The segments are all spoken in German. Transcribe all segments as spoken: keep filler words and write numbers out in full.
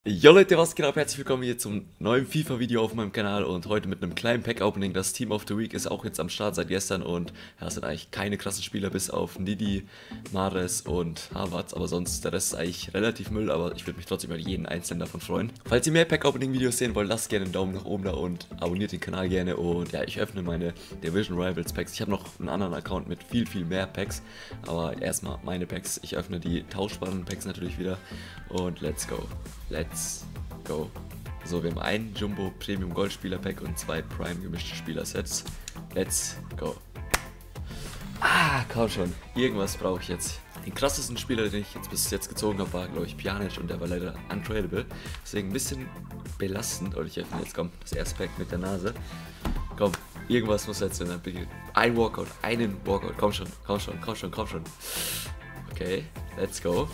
Jo Leute, was geht ab? Herzlich willkommen hier zum neuen FIFA-Video auf meinem Kanal und heute mit einem kleinen Pack-Opening. Das Team of the Week ist auch jetzt am Start seit gestern und ja, es sind eigentlich keine krassen Spieler bis auf Nidi, Mahrez und Havertz, aber sonst der Rest ist eigentlich relativ Müll, aber ich würde mich trotzdem über jeden einzelnen davon freuen. Falls ihr mehr Pack-Opening-Videos sehen wollt, lasst gerne einen Daumen nach oben da und abonniert den Kanal gerne und ja, ich öffne meine Division Rivals Packs. Ich habe noch einen anderen Account mit viel, viel mehr Packs, aber erstmal meine Packs. Ich öffne die tauschbaren Packs natürlich wieder und let's go. Let's go. So, wir haben ein Jumbo Premium Goldspieler Pack und zwei Prime gemischte Spielersets. Let's go. Ah, komm schon. Irgendwas brauche ich jetzt. Den krassesten Spieler, den ich jetzt bis jetzt gezogen habe, war, glaube ich, Pjanic und der war leider untradable. Deswegen ein bisschen belastend. Und ich öffne jetzt, komm, das erste Pack mit der Nase. Komm, irgendwas muss jetzt in der Big. Ein Walkout, einen Walkout. Komm schon, komm schon, komm schon, komm schon. Okay, let's go.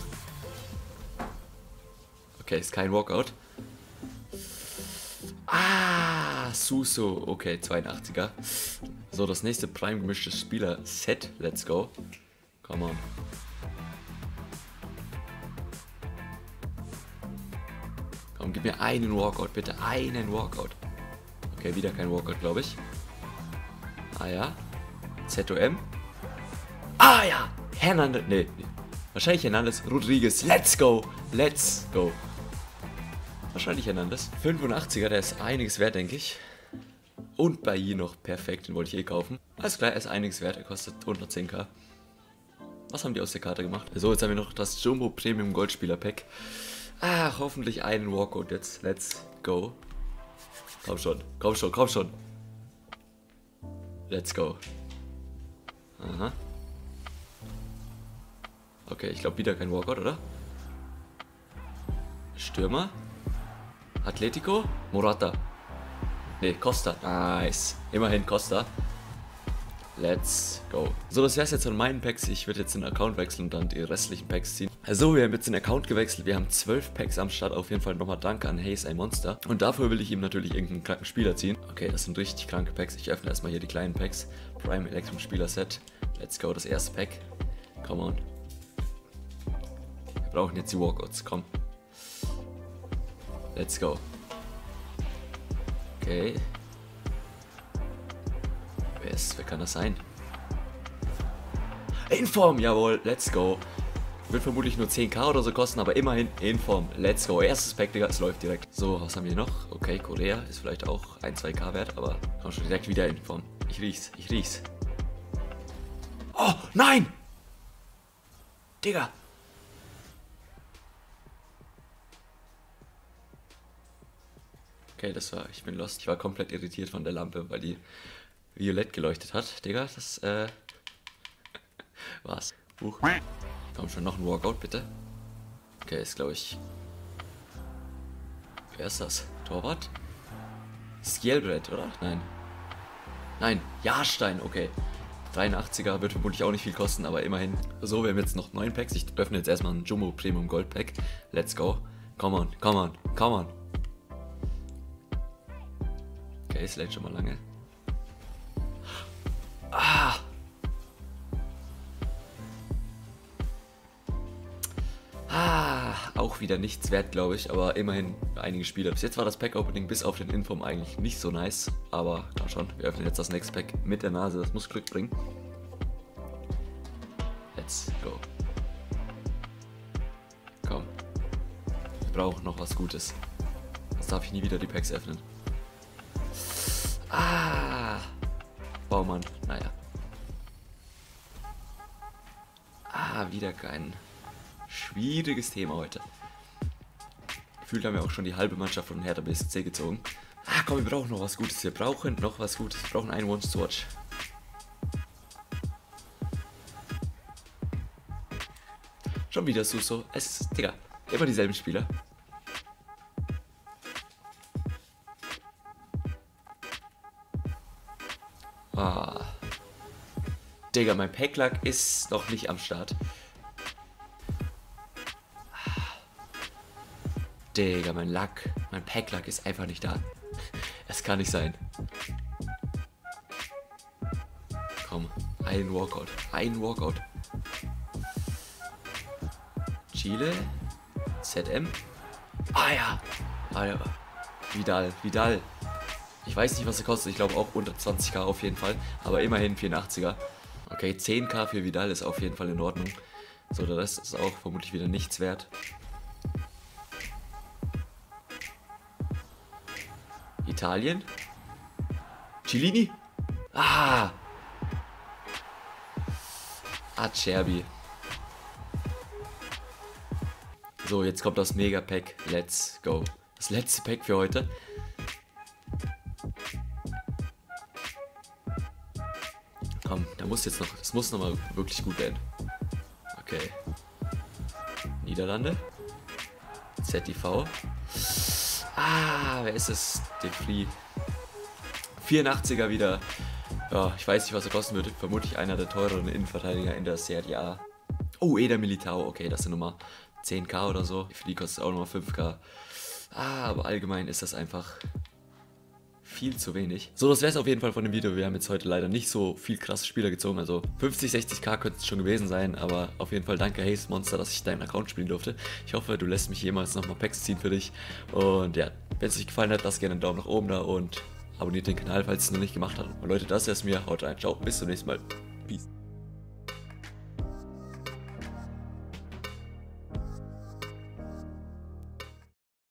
Okay, ist kein Walkout. Ah, Suso. Okay, zweiundachtziger. So, das nächste Prime gemischtes Spieler-Set. Let's go. Come on. Komm, gib mir einen Walkout, bitte. Einen Walkout. Okay, wieder kein Walkout, glaube ich. Ah ja. Z O M. Ah ja. Hernandez. Nee, nee. Wahrscheinlich Hernandez. Rodriguez. Let's go. Let's go. Wahrscheinlich Hernandez. fünfundachtziger, der ist einiges wert, denke ich. Und bei hier noch perfekt, den wollte ich eh kaufen. Alles klar, er ist einiges wert, er kostet hundertzehn k. Was haben die aus der Karte gemacht? So, jetzt haben wir noch das Jumbo Premium Goldspieler Pack. Ah, hoffentlich einen Walkout jetzt. Let's go. Komm schon, komm schon, komm schon. Let's go. Aha. Okay, ich glaube wieder kein Walkout, oder? Stürmer. Atletico? Morata. Ne, Costa. Nice. Immerhin Costa. Let's go. So, das wär's jetzt von meinen Packs. Ich würde jetzt den Account wechseln und dann die restlichen Packs ziehen. Also, wir haben jetzt den Account gewechselt. Wir haben zwölf Packs am Start. Auf jeden Fall nochmal danke an Hayes, ein Monster. Und dafür will ich ihm natürlich irgendeinen kranken Spieler ziehen. Okay, das sind richtig kranke Packs. Ich öffne erstmal hier die kleinen Packs. Prime Electrum Spieler Set. Let's go, das erste Pack. Come on. Wir brauchen jetzt die Walkouts. Komm. Let's go. Okay. Wer ist, wer kann das sein? Inform, jawohl, let's go. Wird vermutlich nur zehn k oder so kosten, aber immerhin Inform. Let's go. Erstes Pack, Digga, es läuft direkt. So, was haben wir noch? Okay, Korea ist vielleicht auch ein, zwei k wert, aber komm schon direkt wieder Inform. Ich riech's, ich riech's. Oh, nein! Digga! Okay, das war, ich bin lost. Ich war komplett irritiert von der Lampe, weil die violett geleuchtet hat. Digga, das, äh, war's. Huch. Komm schon, noch ein Walkout, bitte. Okay, ist, glaube ich... Wer ist das? Torwart? Skjelbrett, oder? Nein. Nein, Jahrstein, okay. dreiundachtziger wird vermutlich auch nicht viel kosten, aber immerhin. So, wir haben jetzt noch neun Packs. Ich öffne jetzt erstmal ein Jumbo Premium Gold Pack. Let's go. Come on, come on, come on. Okay, es lädt schon mal lange. Ah! Ah! Auch wieder nichts wert, glaube ich, aber immerhin einige Spieler. Bis jetzt war das Pack-Opening bis auf den Inform eigentlich nicht so nice, aber komm schon, wir öffnen jetzt das nächste Pack mit der Nase, das muss Glück bringen. Let's go. Komm. Wir brauchen noch was Gutes. Jetzt darf ich nie wieder die Packs öffnen. Ah, Baumann, naja. Ah, wieder kein schwieriges Thema heute. Gefühlt haben wir auch schon die halbe Mannschaft von Hertha B S C gezogen. Ah, komm, wir brauchen noch was Gutes. Wir brauchen noch was Gutes. Wir brauchen einen Once to Watch. Schon wieder Suso. Es ist, Digga, immer dieselben Spieler. Ah. Digga, mein Packlack ist noch nicht am Start. Digga, mein Lack, mein Packlack ist einfach nicht da. Es kann nicht sein. Komm, ein Walkout, ein Walkout. Chile, Z M. Ah ja. Ah ja. Vidal, Vidal. Ich weiß nicht, was er kostet. Ich glaube auch unter zwanzig K auf jeden Fall. Aber immerhin vierundachtziger. Okay, zehn K für Vidal ist auf jeden Fall in Ordnung. So, der Rest ist auch vermutlich wieder nichts wert. Italien? Cellini? Ah! Acerbi. So, jetzt kommt das Mega-Pack. Let's go. Das letzte Pack für heute. Komm, da muss jetzt noch, das muss nochmal wirklich gut werden. Okay. Niederlande. Z T V. Ah, wer ist es? De Vries. vierundachtziger wieder. Ja, ich weiß nicht, was er kosten würde. Vermutlich einer der teureren Innenverteidiger in der Serie A. Oh, Eder Militao. Okay, das ist Nummer zehn K oder so. Für die kostet auch nochmal fünf K. Ah, aber allgemein ist das einfach viel zu wenig. So, das wäre es auf jeden Fall von dem Video. Wir haben jetzt heute leider nicht so viel krasse Spieler gezogen. Also fünfzig, sechzig K könnte es schon gewesen sein. Aber auf jeden Fall danke Haze Monster, dass ich deinen Account spielen durfte. Ich hoffe, du lässt mich jemals nochmal Packs ziehen für dich. Und ja, wenn es euch gefallen hat, lasst gerne einen Daumen nach oben da und abonniert den Kanal, falls ihr es noch nicht gemacht habt. Und Leute, das wäre es mir. Haut rein. Ciao, bis zum nächsten Mal.